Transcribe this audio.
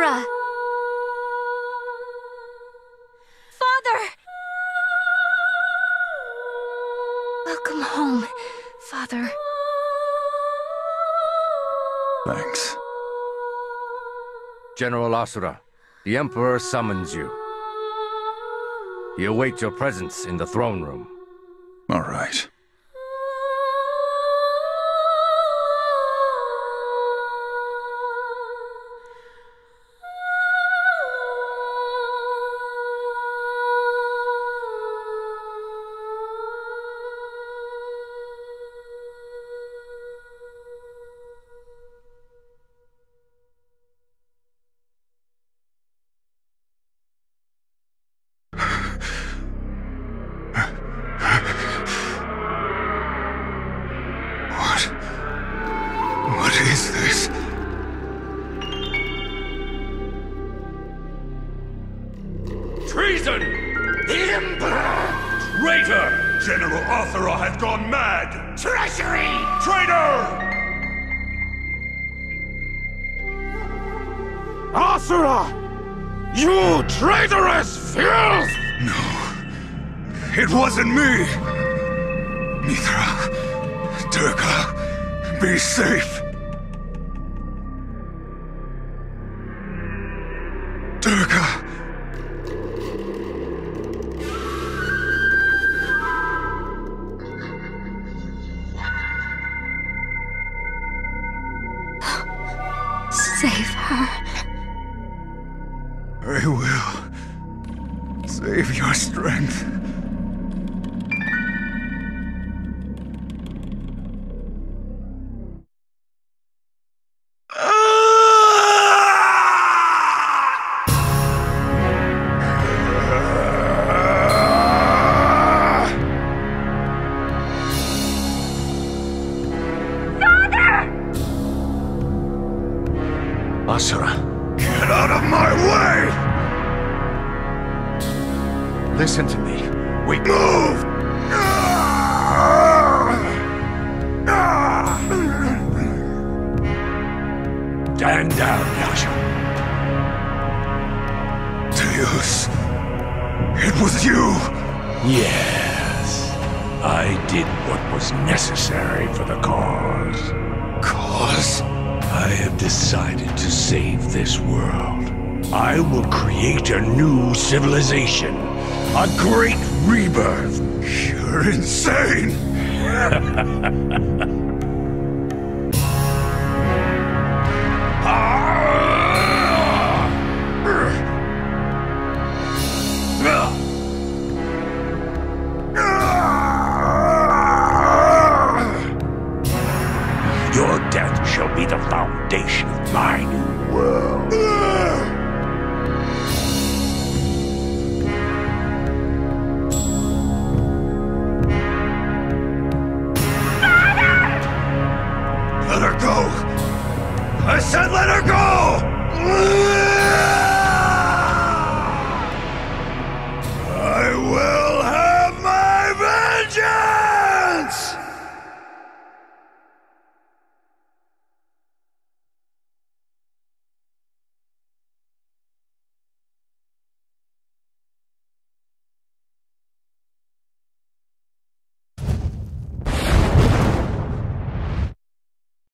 Asura! Father! Welcome home, Father. Thanks. General Asura, the Emperor summons you. He awaits your presence in the throne room. All right. What is this? Treason! The Emperor! Traitor! General Asura has gone mad! Treachery! Traitor! Asura! You traitorous filth! No. It wasn't me! Mithra. Durga. Be safe. Durga. Save her. I will. Save your strength. Asura! Get out of my way! Listen to me. We move! Stand down, Yasha. Deus. It was you! Yes. I did what was necessary for the cause. Cause? I have decided to save this world. I will create a new civilization. A great rebirth. You're insane! Your death shall be the foundation